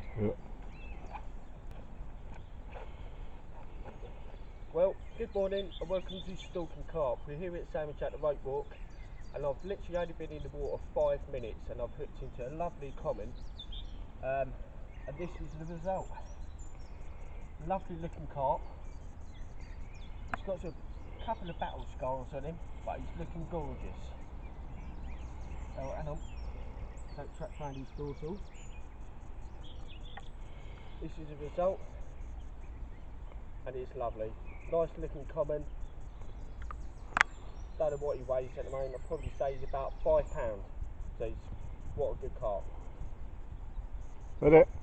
Yeah. Well, good morning and welcome to Stalking Carp. We're here at Sandwich at the Rope Walk, and I've literally only been in the water 5 minutes and I've hooked into a lovely common, and this is the result. Lovely looking carp. He's got a couple of battle scars on him, but he's looking gorgeous. Oh, hang on, don't track round his dorsal. This is a result, and it's lovely. Nice looking common. Don't know what he weighs at the moment. I'd probably say he's about £5. So what a good carp. That's it.